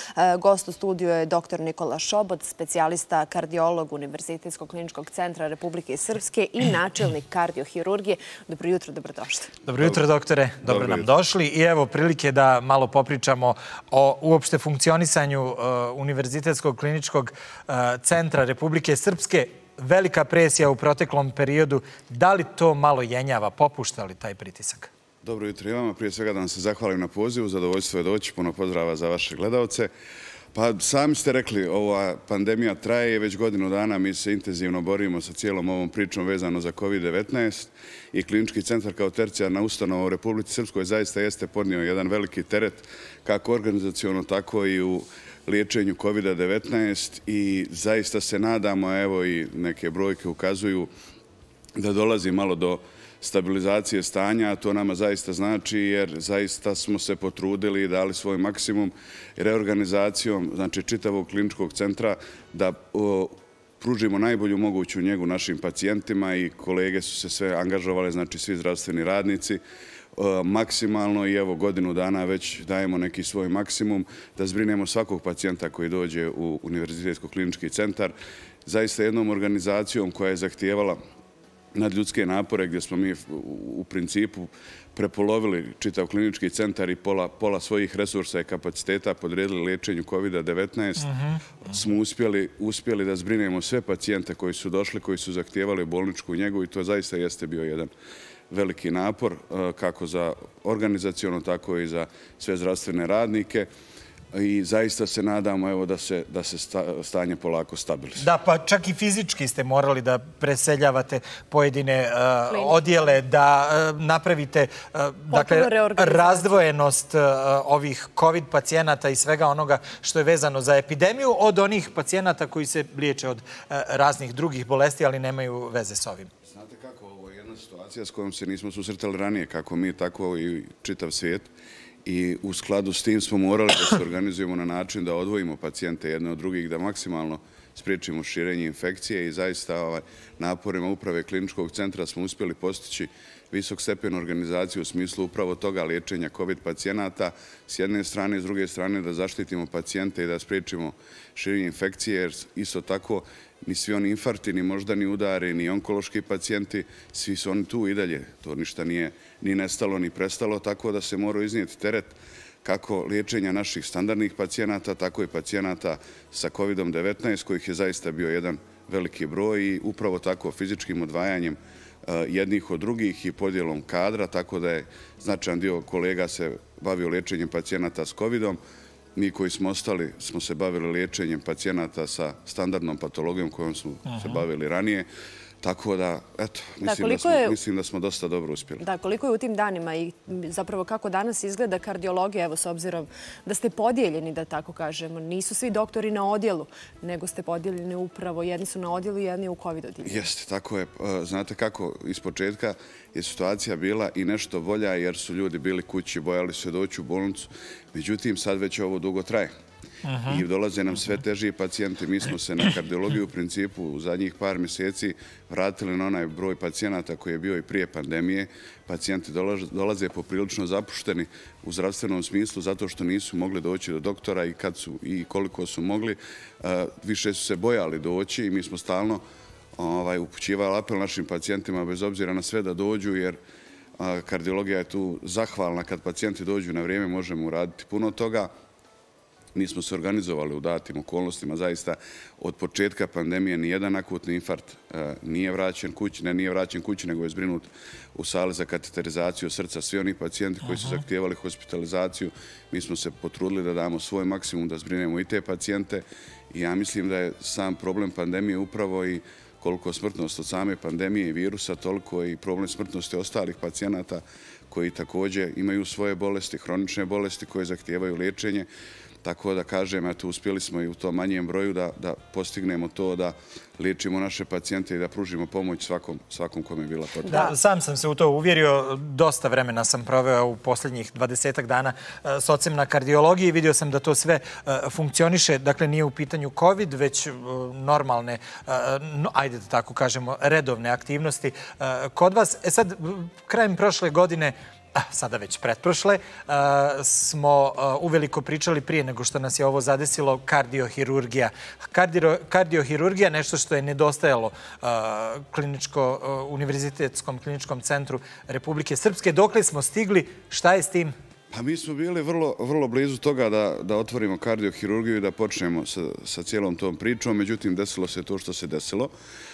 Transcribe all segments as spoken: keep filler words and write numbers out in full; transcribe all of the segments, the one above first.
Gost u studiju je doktor Nikola Šobot, specijalista kardiolog Univerzitetskog kliničkog centra Republike Srpske i načelnik kardiohirurgije. Dobro jutro, dobrodošli. Dobro jutro, doktore. Dobro nam došli. I evo prilike da malo popričamo o uopšte funkcionisanju Univerzitetskog kliničkog centra Republike Srpske. Velika presija u proteklom periodu. Da li to malo jenjava? Popušta li taj pritisak? Dobro jutro i vama. Prije svega da vam se zahvalim na pozivu. Zadovoljstvo je doći. Puno pozdrava za vaše gledalce. Pa sami ste rekli, ova pandemija traje već godinu dana. Mi se intenzivno borimo sa cijelom ovom pričom vezano za kovid devetnaest i klinički centar kao tercijarna ustanova u Republici Srpskoj zaista jeste podnio jedan veliki teret kako organizaciono, tako i u liječenju kovid devetnaest i zaista se nadamo, evo i neke brojke ukazuju da dolazi malo do stabilizacije stanja, a to nama zaista znači jer zaista smo se potrudili i dali svoj maksimum reorganizacijom, znači čitavog kliničkog centra, da pružimo najbolju moguću njegu našim pacijentima i kolege su se sve angažovali, znači svi zdravstveni radnici, maksimalno i evo godinu dana već dajemo neki svoj maksimum da zbrinemo svakog pacijenta koji dođe u Univerzitetsko klinički centar. Zaista jednom organizacijom koja je zahtijevala nadljudske napore gdje smo mi u principu prepolovili čitav klinički centar i pola, pola svojih resursa i kapaciteta podredili liječenju kovid devetnaest, uh-huh. smo uspjeli, uspjeli da zbrinemo sve pacijente koji su došli, koji su zahtijevali bolničku njegu i to zaista jeste bio jedan veliki napor kako za organizaciono, tako i za sve zdravstvene radnike. I zaista se nadamo evo, da se, da se stanje polako stabilizuje. Da, pa čak i fizički ste morali da preseljavate pojedine uh, odjele, da uh, napravite uh, dakle, razdvojenost uh, ovih kovid pacijenata i svega onoga što je vezano za epidemiju od onih pacijenata koji se liječe od uh, raznih drugih bolesti, ali nemaju veze s ovim. Znate kako, ovo je jedna situacija s kojom se nismo susretali ranije, kako mi, tako i čitav svijet. I u skladu s tim smo morali da se organizujemo na način da odvojimo pacijente jedne od drugih, da maksimalno spriječimo širenje infekcije i zaista ovaj, naporima uprave kliničkog centra smo uspjeli postići visok stepen organizacije u smislu upravo toga liječenja kovid pacijenata s jedne strane i s druge strane da zaštitimo pacijente i da spriječimo širenje infekcije jer isto tako ni svi oni infarkti, ni moždani udari, ni onkološki pacijenti, svi su oni tu i dalje. To ništa nije ni nestalo, ni prestalo, tako da se mora iznijeti teret kako liječenja naših standardnih pacijenata, tako i pacijenata sa kovid devetnaest, kojih je zaista bio jedan veliki broj i upravo tako fizičkim odvajanjem jednih od drugih i podjelom kadra, tako da je značajan dio kolega se bavio liječenjem pacijenata s kovidom. Mi koji smo ostali smo se bavili liječenjem pacijenata sa standardnom patologijom kojom smo se bavili ranije. Tako da, eto, mislim da, smo, mislim da smo dosta dobro uspjeli. Da, koliko je u tim danima i zapravo kako danas izgleda kardiologija, evo s obzirom da ste podijeljeni, da tako kažemo, nisu svi doktori na odjelu, nego ste podijeljeni upravo, jedni su na odjelu, jedni u kovid odjelu. Jeste, tako je. Znate kako, iz početka je situacija bila i nešto bolja jer su ljudi bili kući, bojali se doći u bolnicu. Međutim, sad već ovo dugo traje. I dolaze nam sve teži pacijenti. Mi smo se na kardiologiju u principu u zadnjih par mjeseci vratili na onaj broj pacijenata koji je bio i prije pandemije. Pacijenti dolaze poprilično zapušteni u zdravstvenom smislu zato što nisu mogli doći do doktora i kad su i koliko su mogli. Više su se bojali doći i mi smo stalno upućivali apel našim pacijentima bez obzira na sve da dođu jer kardiologija je tu zahvalna. Kad pacijenti dođu na vrijeme možemo uraditi puno toga. Mi smo se organizovali u datim okolnostima, zaista od početka pandemije nijedan akutni infarkt nije vraćen kući, ne nije vraćen kući, nego je zbrinut u sali za kateterizaciju srca. Svi oni pacijenti koji su zahtijevali hospitalizaciju, mi smo se potrudili da damo svoj maksimum da zbrinemo i te pacijente. I ja mislim da je sam problem pandemije upravo i koliko smrtnost od same pandemije i virusa, toliko i problem smrtnosti ostalih pacijenata koji također imaju svoje bolesti, hronične bolesti koje zahtijevaju liječenje. Tako da kažem, eto, uspjeli smo i u tom manjem broju da, da postignemo to da liječimo naše pacijente i da pružimo pomoć svakom, svakom kome je bila potrebna. Da, sam sam se u to uvjerio. Dosta vremena sam proveo u posljednjih dvadesetak dana s ocem na kardiologiji. Vidio sam da to sve funkcioniše. Dakle, nije u pitanju COVID, već normalne, ajde da tako kažemo, redovne aktivnosti kod vas. E sad, krajem prošle godine sada već pretprošle, smo uveliko pričali prije nego što nas je ovo zadesilo, kardiohirurgija. Kardiohirurgija, nešto što je nedostajalo Univerzitetskom kliničkom centru Republike Srpske. Dokle smo stigli? Šta je s tim? Pa mi smo bili vrlo, vrlo blizu toga da, da otvorimo kardiohirurgiju i da počnemo sa, sa cijelom tom pričom. Međutim, desilo se to što se desilo.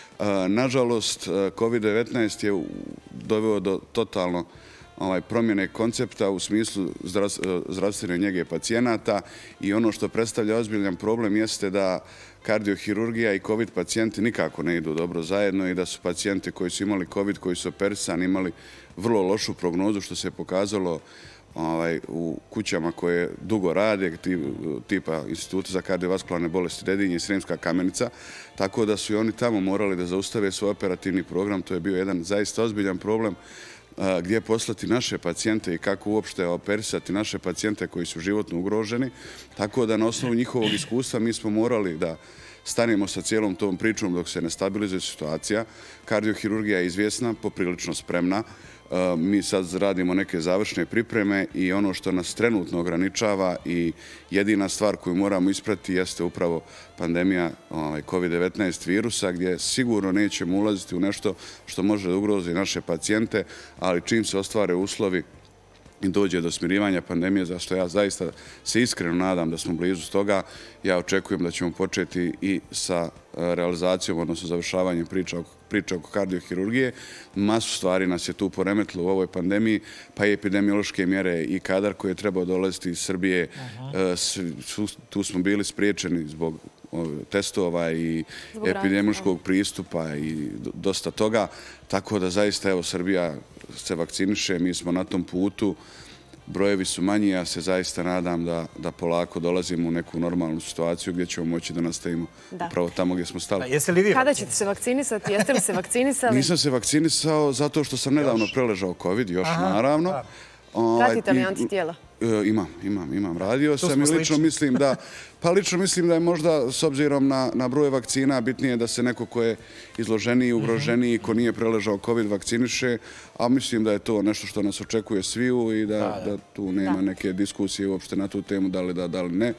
Nažalost, kovid devetnaest je doveo do totalno ovaj, promjene koncepta u smislu zdravstvene njege pacijenata i ono što predstavlja ozbiljan problem jeste da kardiohirurgija i covid pacijenti nikako ne idu dobro zajedno i da su pacijenti koji su imali covid, koji su operisani, imali vrlo lošu prognozu što se pokazalo ovaj, u kućama koje dugo rade, tipa Instituta za kardiovaskularne bolesti Dedinje i Sremska Kamenica, tako da su i oni tamo morali da zaustave svoj operativni program. To je bio jedan zaista ozbiljan problem gdje poslati naše pacijente i kako uopšte operisati naše pacijente koji su životno ugroženi. Tako da na osnovu njihovog iskustva mi smo morali da stanemo sa cijelom tom pričom dok se ne stabilizuje situacija. Kardiohirurgija je izvjesna, poprilično spremna. Mi sad radimo neke završne pripreme i ono što nas trenutno ograničava i jedina stvar koju moramo isprati jeste upravo pandemija kovid devetnaest virusa, gdje sigurno nećemo ulaziti u nešto što može da ugrozi naše pacijente, ali čim se ostvare uslovi i dođe do smirivanja pandemije, za što ja zaista se iskreno nadam da smo blizu toga, ja očekujem da ćemo početi i sa realizacijom, odnosno završavanjem priča, priča oko kardiohirurgije. Masu stvari nas je tu poremetilo u ovoj pandemiji, pa i epidemiološke mjere i kadar koji je trebao dolaziti iz Srbije. Uh-huh. Tu smo bili spriječeni zbog testova i zbog epidemiološkog pristupa i dosta toga. Tako da zaista, evo, Srbija se vakciniše, mi smo na tom putu. Brojevi su manji, ja se zaista nadam da, da polako dolazimo u neku normalnu situaciju gdje ćemo moći da nastavimo upravo tamo gdje smo stali. Da, jeste li vi Kada ćete se vakcinisati? Jeste li se vakcinisali? Nisam se vakcinisao zato što sam nedavno još preležao COVID, još Aha, naravno. Da. Pratite li antitijela? Imam, imam, imam. Radio sam i lično mislim da, pa lično mislim da je možda s obzirom na, na broj vakcina bitnije da se neko ko je izloženiji, ugroženiji, ko nije preležao COVID vakciniše, a mislim da je to nešto što nas očekuje sviju i da, da, da tu nema da. neke diskusije uopšte na tu temu da li da, da li ne.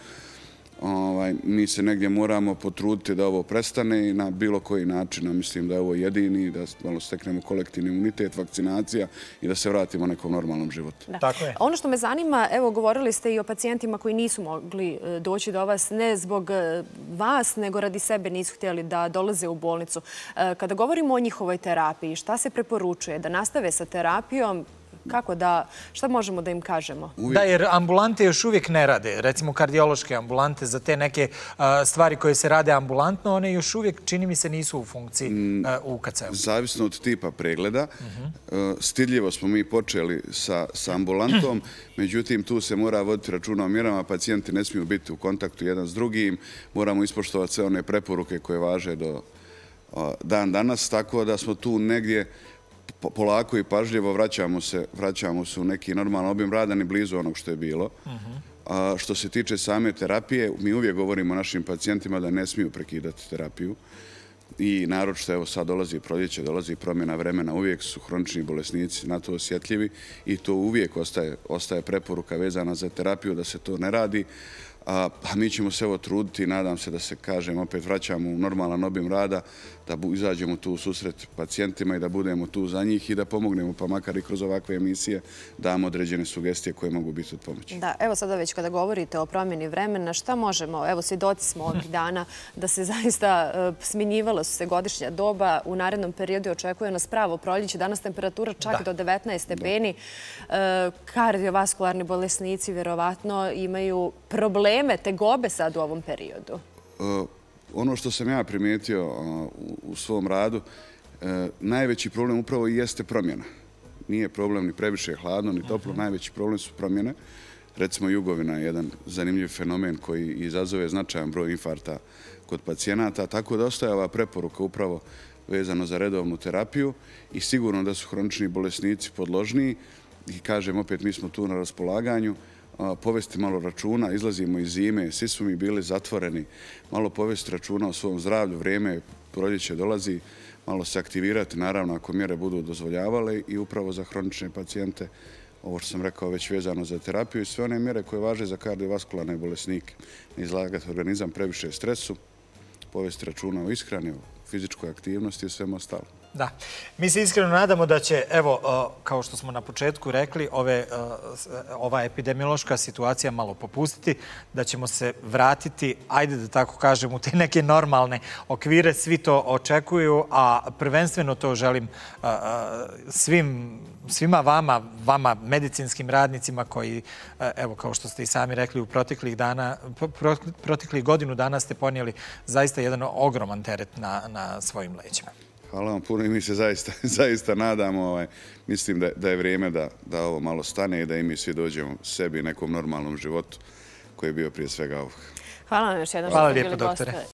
Ovaj, mi se negdje moramo potruditi da ovo prestane i na bilo koji način. Mislim da je ovo jedini, da malo steknemo kolektivni imunitet, vakcinacija i da se vratimo nekom normalnom životu. Tako je. Ono što me zanima, evo, govorili ste i o pacijentima koji nisu mogli doći do vas, ne zbog vas, nego radi sebe nisu htjeli da dolaze u bolnicu. Kada govorimo o njihovoj terapiji, šta se preporučuje? Da nastave sa terapijom? Kako da, šta možemo da im kažemo? Da, jer ambulante još uvijek ne rade. Recimo kardiološke ambulante za te neke uh, stvari koje se rade ambulantno, one još uvijek, čini mi se, nisu u funkciji uh, u K C-u. Zavisno od tipa pregleda. Uh-huh. Uh, stidljivo smo mi počeli sa, sa ambulantom, međutim tu se mora voditi računa o mjerama. Pacijenti ne smiju biti u kontaktu jedan s drugim. Moramo ispoštovati sve one preporuke koje važe do uh, dan danas, tako da smo tu negdje polako i pažljivo vraćamo se, vraćamo se u neki normalan obim rada, ni blizu onog što je bilo. Uh-huh. A što se tiče same terapije, mi uvijek govorimo našim pacijentima da ne smiju prekidati terapiju. I naročito, evo sad dolazi proljeće, dolazi promjena vremena, uvijek su hronični bolesnici na to osjetljivi i to uvijek ostaje, ostaje preporuka vezana za terapiju da se to ne radi. A, a mi ćemo se evo truditi i nadam se da se, kažem, opet vraćamo u normalan obim rada, da bu, izađemo tu u susret pacijentima i da budemo tu za njih i da pomognemo, pa makar i kroz ovakve emisije damo određene sugestije koje mogu biti od pomoći. Da, evo sada već kada govorite o promjeni vremena, šta možemo? Evo, svjedoci smo ovih dana da se zaista uh, smjenjivala su se godišnja doba. U narednom periodu očekuje nas pravo proljeće. Danas temperatura čak da. do devetnaest stepeni. Uh, kardiovaskularni bolesnici vjerovatno imaju probleme, tegobe sad u ovom periodu. Uh, Ono što sam ja primijetio u svom radu, najveći problem upravo i jeste promjena. Nije problem ni previše hladno, ni toplo, najveći problem su promjene. Recimo, jugovina je jedan zanimljiv fenomen koji izazove značajan broj infarkta kod pacijenata, tako da ostaje ova preporuka upravo vezano za redovnu terapiju i sigurno da su hronični bolesnici podložniji i kažem opet mi smo tu na raspolaganju. Povesti malo računa, izlazimo iz zime, svi smo mi bili zatvoreni, malo povesti računa o svom zdravlju, vrijeme proljeće dolazi, malo se aktivirati, naravno ako mjere budu dozvoljavale i upravo za hronične pacijente ovo što sam rekao već vezano za terapiju i sve one mjere koje važe za kardiovaskularne bolesnike. Ne izlagati organizam previše stresu, povesti računa o ishrani, o fizičkoj aktivnosti i svemu ostalo. Da. Mi se iskreno nadamo da će, evo, kao što smo na početku rekli, ove, ova epidemiološka situacija malo popustiti, da ćemo se vratiti, ajde da tako kažem, u te neke normalne okvire. Svi to očekuju, a prvenstveno to želim svim, svima vama, vama medicinskim radnicima koji, evo, kao što ste i sami rekli, u proteklih dana, proteklih godinu dana ste ponijeli zaista jedan ogroman teret na, na svojim leđima. Hvala vam puno i mi se zaista, zaista nadamo. Ovaj, mislim da, da je vrijeme da, da ovo malo stane i da i mi svi dođemo sebi nekom normalnom životu koji je bio prije svega ovog. Hvala vam još jednom. Hvala lijepo, doktore.